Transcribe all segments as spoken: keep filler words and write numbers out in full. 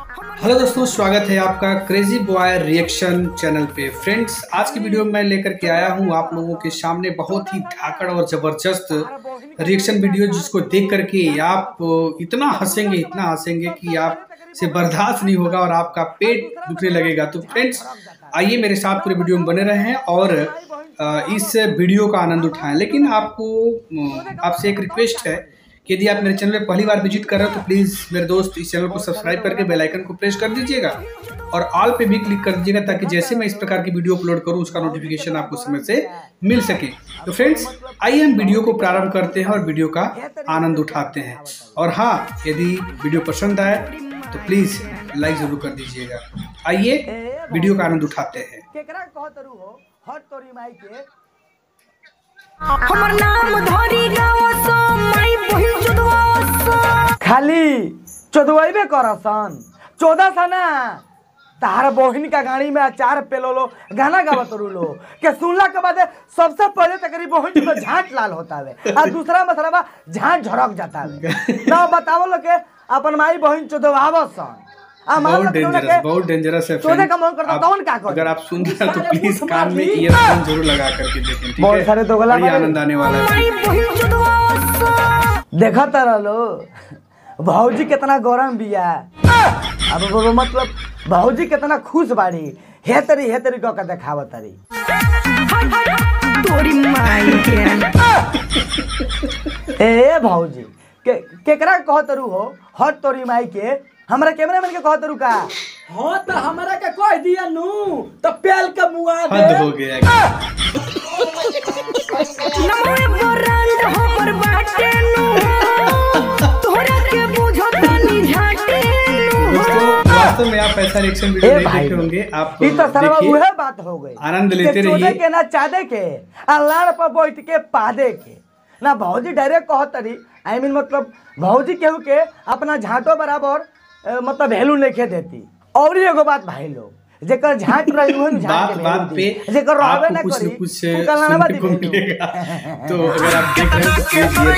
Hello दोस्तों, स्वागत है आपका क्रेजी बॉय रिएक्शन चैनल पे। फ्रेंड्स, आज की वीडियो में मैं लेकर के आया हूँ आप लोगों के सामने बहुत ही धाकड़ और ज़बरदस्त रिएक्शन वीडियो, जिसको देख करके आप इतना हंसेंगे इतना हंसेंगे कि आप से बर्दाश्त नहीं होगा और आपका पेट दुखने लगेगा। तो फ्रेंड्स, आइए मेरे साथ पूरे वीडियो में बने रहें और इस वीडियो का आनंद उठाएं। लेकिन आपको आपसे एक रिक्वेस्ट है कि यदि आप मेरे चैनल पे पहली बार विजिट कर रहे हो तो प्लीज़ मेरे दोस्त इस चैनल को सब्सक्राइब करके बेल आइकन को प्रेस कर दीजिएगा और ऑल पे भी क्लिक कर दीजिएगा, ताकि जैसे मैं इस प्रकार की वीडियो अपलोड करूं उसका नोटिफिकेशन आपको समय से मिल सके। तो फ्रेंड्स, आइए हम वीडियो को प्रारंभ करते हैं और वीडियो का आनंद उठाते हैं। और हाँ, यदि वीडियो पसंद आए तो प्लीज़ लाइक जरूर कर दीजिएगा। आइए वीडियो का आनंद उठाते हैं। हमर नाम धरी गाँव सो माई बहिन चोदवा सो खाली चोदवाइबे करसन चौदह सना तार बहिन का गाड़ी में अचार पेलो लो गाना गावत लो के सुनला के बाद सबसे पहले तकरी बहिन में झाट लाल होता है और दूसरा मसला झाट झड़क जाता है ना बतावो लो के अपन माई बहिन चोदवावसन। बहुत डेंजरस बहुत डेंजरस है। चोदे का मन करता कौन का कर? अगर आप सुन रहे हैं तो प्लीज कान में ईयरफोन जरूर लगा करके देखें, ठीक है? बहुत सारे तो गला आनंद आने वाला है। देखा तारा लो भौजी कितना गरम बिया, अब मतलब भौजी कितना खुश बाड़ी, हे तरी हे तरी कह के देखाव तरी तोरी माई के ए भौजी के केकरा कह तरु हो हट तोरी माई के हमरा कैमरा मैन के कहत रुका हां त हमरा के कह दिया नु त पेल के मुआ दे। हद हो गया। नमोए बरंड हो पर बाटे नु तोरा के बुझो तनी झाटे नु। दोस्तों, वास्तव में आप ऐसा रिएक्शन वीडियो नहीं देखे होंगे। आप ई तो सारा उहे बात हो गई, आनंद लेते रहिए। चोदे के ना चादे के आ लाड़ पर बैठ के पादे के ना भौजी डायरेक्ट कहत तरी आई मीन मतलब भौजी केहू के अपना झाटो बराबर मतलब वैल्यू नहीं देती। और एगो बात भाई लोग जेकर झाट रही हो बात बात पे जेकर रहबे ना कुछ करी कुछ सुनने को मिलेगा। तो अगर आप देख रहे हैं तो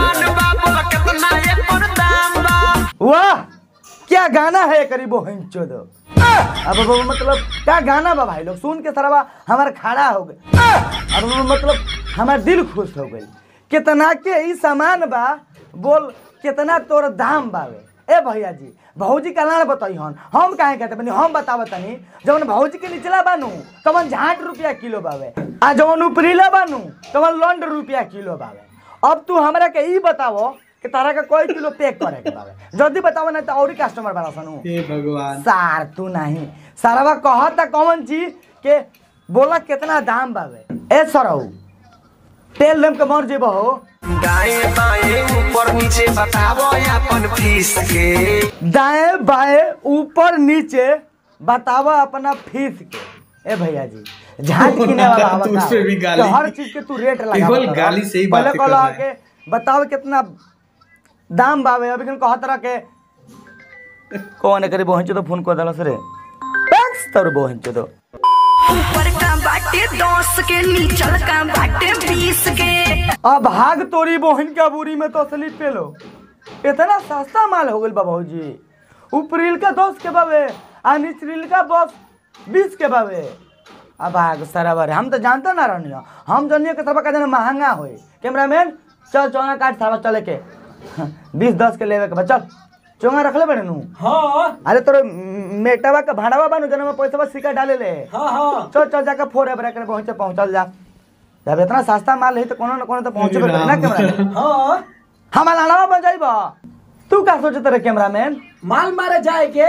वाह क्या गाना है करी बहन चोदो। अब मतलब क्या गाना बा भाई लोग, सुन के सरवा हमार खड़ा हो गए। अब मतलब हमार दिल खुश हो गई। कितना के ई सामान बा बोल कितना तोर दाम बावे। ए भैया जी भौजी का लाड़ बताई हन हम काहे कहते बनी हम बताव तनी जवन भौजी के निचला बानू तवन झाट रुपया किलो बावे आ जवन ऊपरीला बानू तवन लंड रुपया किलो बावे। अब तू हमरा के ई बतावो कि तारा का कोई किलो पैक करे के बावे, जल्दी बतावो ना त औरी कस्टमर बारा सनु। हे भगवान सार तू नहीं सारवा कहता कौन चीज के बोला कितना दाम बावे। ए सरऊ तेल लेम के मर जेबो हो दाएं बाएं ऊपर नीचे बतावो अपन फीस के। दाएं बाएं ऊपर नीचे बतावो अपना फीस के। ए भैया जी झाट किने वाला तू उस पे भी गाली, तो हर चीज के तू रेट लगा केवल गाली से ही बात कर रहा है। बताओ कितना दाम बावे। अभी कहत रहा के कौन करे बहन तो फोन को दलस रे टैक्स तोर बहन तो ऊपर का बाटे दस के नीचल का बाटे बीस के। अब भाग तोरी बहन का बुरी में तो असली पे लो इतना सस्ता माल हो गल बा भौजी। ऊपरील का दस के बावे आ निचरील का बस बीस के बावे। अब भाग सराबर हम तो जानते ना रहनी हम जानिए के सब का महंगा होई। कैमरामैन चल चौंगा काट सारा चले के बीस दस के लेवे के बा चल चोंगा रख ले बड़े नु। हाँ अरे तोर मेटवा का भाड़ावा बानू जना में पैसा बस सिक्का डाले ले। हाँ हाँ चल चल जाकर फोर एबरा करे पहुंचे पहुंचल जा। जब इतना सस्ता माल है तो कोनो न कोनो तो पहुंचबे करे ना कैमरा। हां हम लालावा बन जाइबा। तू का सोचत रे कैमरामैन माल मारे जाए के?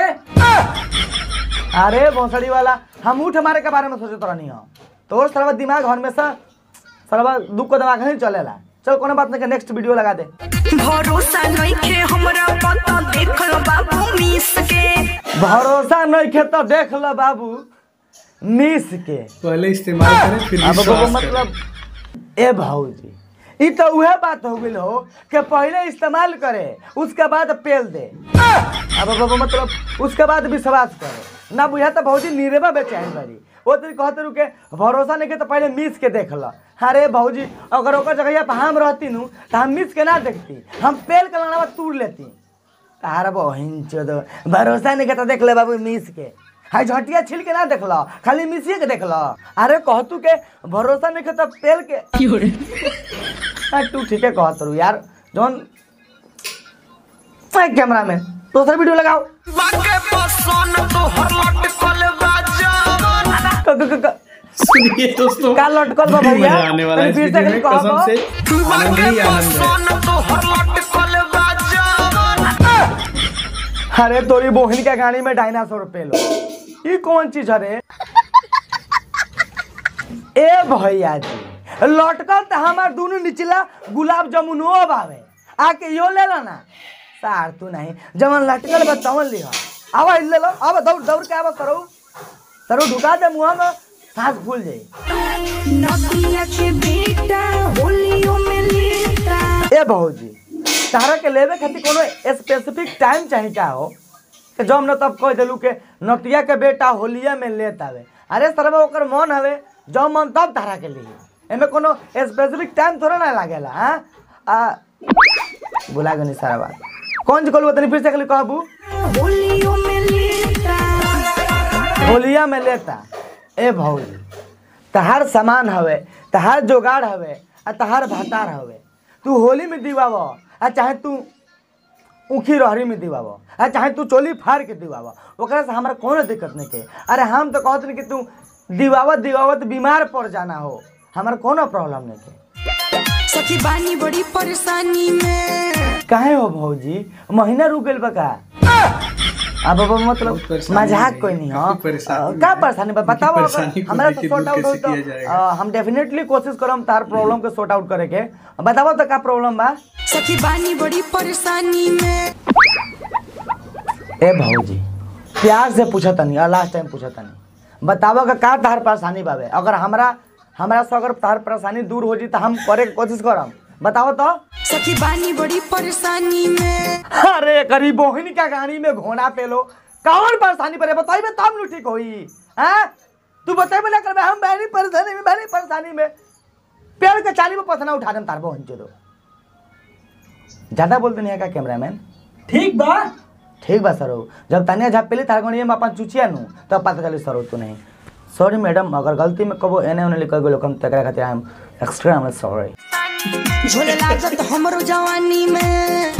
अरे भोसड़ी वाला हम उठ मारे के बारे में सोचत रहनी हो। तोर सरवा दिमाग हमेशा सरवा दू को दिमाग नहीं चलेला। चल कोनो बात नहीं, नेक्स्ट वीडियो लगा दे। भरोसा नहीं के हमरा पता देख लो बाबू मिस के। भरोसा नहीं के तो देख लो बाबू मिस के। पहले इस्तेमाल करें फिर विश्वास मतलब ए भौजी ई तो उहे बात हो गई हो कि पहले इस्तेमाल करे उसके बाद पेल दे। अब मतलब उसके बाद विश्वास करे ना बुझा तो भौजी नीरेबा बेचैन बड़ी वो तो कहते रुके भरोसा नहीं के तो पहले मिस के देख लो। अरे भौजी अगर ओकर जगह पर हम रहती नू तो हम मिस के ना देखती, हम पेल के लाना तूड़ लेती। तार बहिन चोदो भरोसा नहीं करता देख ले बाबू मिस के हाय झटिया छिल के ना देख लो खाली मिसिए के देख लो अरे कह तू के भरोसा नहीं करता पेल के हाँ तू ठीक है कह तू यार जोन कैमरा में दूसरा वीडियो लगाओ सुनिए दोस्तों, का लटकल बा भैया आने वाला है इस फिर से वीडियो में, कहो कसम से आनंद ही आनंद है। अरे तोरी बोहिन के गाड़ी में डायनासोर पेलो ये कौन चीज है ए भैया जी लटकल तो हमार दोनों निचला गुलाब जामुन हो बावे आके यो ले लो ना सार तू नहीं जमन लटकल बा तमन लिहा आवा ले लो आवा दौड़ दौड़ के आवा करो सरो ढुका दे मुंह में सांस फूल जाए नदिया के बेटा होलियों में लेता ए बहूजी तारा के लेवे खातिर कोनो स्पेसिफिक टाइम चाहिए का हो कि जब न तब कह देलू के नतिया के बेटा होलिया में लेत आवे अरे सरबा ओकर मन हवे जब मन तब तारा के लिए एमे कोनो स्पेसिफिक टाइम थोड़ा ना लागेला हां आ बुला गनी सारा बात कौन जी कहलू तनी फिर से कहली कहबू होलियों में लेता होलिया में लेता ए भौजी तहार सामान हवे तहार जोगाड़ हवे आ तहार भातार हवे तू होली में दिवाव आ चाहे तू ऊखी रहरी में दिवाव आ चाहे तू चोली फाड़ के दिवाव ओकरा से हमारा कोनो दिक्कत नहीं के अरे हम तो कहत नहीं कि तू दिवावत दिवावत बीमार पड़ जाना हो हमारा कोनो प्रॉब्लम नहीं के सखी बानी बड़ी परेशानी में काहे हो भौजी महीना रुक गइल बा का अब बाबा मतलब मजाक कोई नहीं हो क्या परेशानी बा बताओ हमरा तो सॉर्ट आउट हो तो हम डेफिनेटली कोशिश करम तार प्रॉब्लम के सॉर्ट आउट करे के बताओ तो का प्रॉब्लम बा सखी बानी बड़ी परेशानी में ए भौजी प्यार से पूछा तनी और लास्ट टाइम पूछा तनी बताओ का का तार परेशानी बावे अगर हमरा हमरा से अगर तार परेशानी दूर हो जी तो हम करे के कोशिश करम बताओ तो सखी बानी बड़ी परेशानी में अरे करी बोहिनी का गाड़ी में घोड़ा पेलो कौन परेशानी पड़े बताइए तब नु ठीक होई हैं तू बताइए ना कर हम बहनी परेशानी में बहनी परेशानी में पेड़ के चाली में पसना उठा देम तार बोहन चलो ज्यादा बोलते नहीं है का कैमरामैन ठीक बा ठीक बा सरो जब तानिया झाप पेली तार गणिया में अपन चुचिया नु तब पता चली सरो तू नहीं सॉरी मैडम अगर गलती में कबो एने ओने लिखल गेलो कम तकरा खातिर आई एम एक्सट्रीमली सॉरी झोले लागत हमरो जवानी में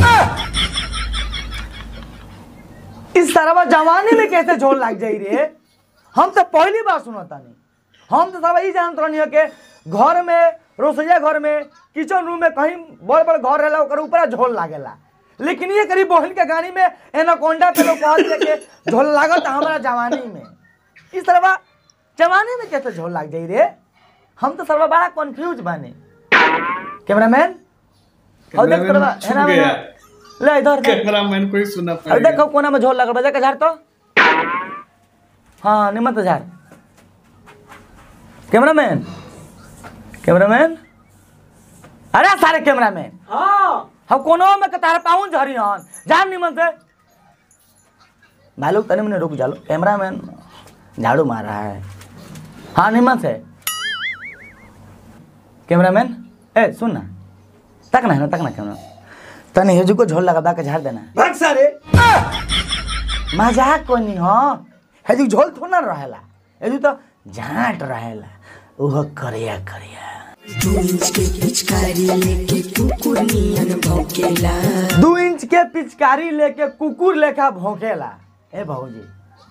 इस तरह जवानी में कैसे झोल लग जाई रे हम तो पहली बार सुनता नहीं हम तो सब यही जानते रहनी के घर में रसोईया घर में किचन रूम में कहीं बड़ बड़ घर रहला ओकर ऊपर झोल लागेला लेकिन ये करीब बहन के गाड़ी में एनाकोंडा पे लोग कहत के झोल लागत हमारा जवानी में इस तरह जवानी में कैसे झोल लग जाई रे हम तो सर्वा बड़ा कंफ्यूज बाने कैमरामैन और देख करवा है ना ले इधर कैमरामैन को ही सुनना अरे पड़ेगा। देखो कोना में झोल लगल बजा के झाड़ तो हाँ निमत झाड़ कैमरामैन कैमरामैन अरे सारे कैमरामैन हाँ हम कोनो में तार पाउन झरी हन जान निमन से मालूम तने मने रुक जालो कैमरामैन झाड़ू मार रहा है हाँ निमन से कैमरामैन ए सुन ना तक ना है ना तक ना कैमरा तने हेजू को झोल लगा के झाड़ देना भाग सारे मजाक को नहीं हो हेजू झोल थोड़ा ना रहेला हेजू तो झाट रहेला ओह करिया करिया दो इंच के पिचकारी लेके कुकुर नियन भौंकेला दो इंच के पिचकारी लेके कुकुर लेखा भौंकेला ए भौजी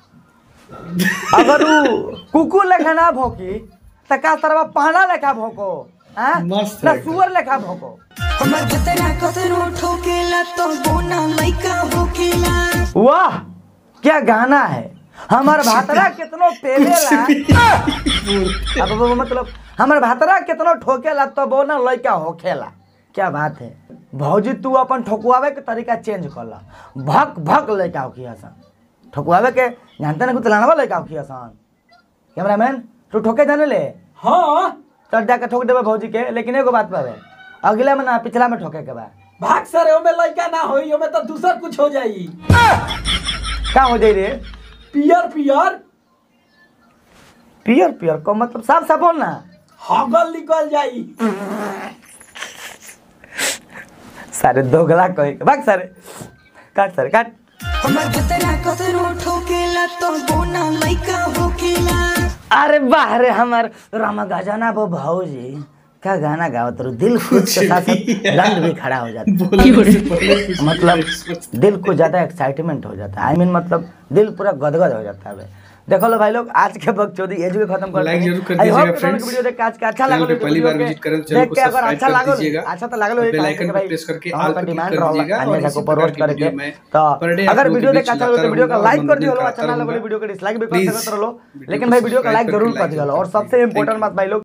अगर उ कुकुर लेखा ना भौंकी त का तरवा पाना लेखा भौंको हां मस्त ना है। सुअर लेखा भौंको हमर खतरा कतनो ठोकेला तो बोना लइका होकेला वाह क्या गाना है हमार भातरा कितनो पेलेला अब अब मतलब हमार भातरा कितनो ठोकेला तो बोना लइका होखेला क्या बात है भौजी तू अपन ठोकवावे के तरीका चेंज कर ला भक भक लइका होखी हसन ठोकवावे के जानते ना कुछ लानवा लइका होखी हसन कैमरामैन तू ठोके जाने ले हाँ चल जाके ठोक देबे भौजी के लेकिन एगो बात पावे अगला में ना पिछला में ठोके के बा भाग सारे ओमे लड़का ना होई ओमे तो दूसर कुछ हो जाई का हो जाई रे पियर पियर पियर पियर को मतलब साफ साफ बोल ना हगल निकल जाई सारे दोगला कहे भाग सारे काट सर काट। हमर भतरा कतरो ठोकेला तो बोना लइका होकेला। अरे वाह रे हमार रामा गजाना वो भाऊजी क्या गाना गाओ तो दिल खुद के साथ साथ लंड भी खड़ा हो जाता है। मतलब दिल को ज्यादा एक्साइटमेंट हो जाता है। आई I मीन mean, मतलब दिल पूरा गदगद हो जाता है। देखो लो भाई लोग आज के बकचोदी एज भी खत्म कर लाइक जरूर कर दीजिएगा फ्रेंड्स। वीडियो देख के आज का अच्छा लगा तो पहली बार विजिट करें तो चैनल को सब्सक्राइब कर दीजिएगा। अच्छा तो लगा लो बेल आइकन पे प्रेस करके ऑल पर क्लिक कर दीजिएगा और इसी प्रकार की वीडियो में तो अगर वीडियो देख अच्छा लगे तो वीडियो का लाइक कर दियो। अच्छा ना लगे वीडियो का डिसलाइक भी कर सकते रहो, लेकिन भाई वीडियो का लाइक जरूर कर दियो। और सबसे इंपॉर्टेंट बात भाई लोग